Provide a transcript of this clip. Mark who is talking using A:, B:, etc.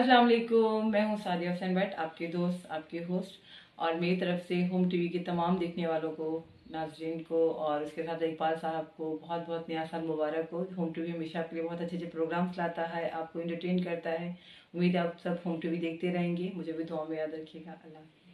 A: अस्सलाम वालेकुम, मैं हूँ सादिया हुसैन भट्ट, आपके दोस्त, आपके होस्ट। और मेरी तरफ से होम टीवी के तमाम देखने वालों को, नाजरीन को और उसके साथ इकबाल साहब को बहुत बहुत नया साल मुबारक हो। होम टीवी हमेशा आपके लिए बहुत अच्छे अच्छे प्रोग्राम्स लाता है, आपको इंटरटेन करता है। उम्मीद है आप सब होम टीवी देखते रहेंगे। मुझे भी दुआ में याद रखिएगा। अल्लाह।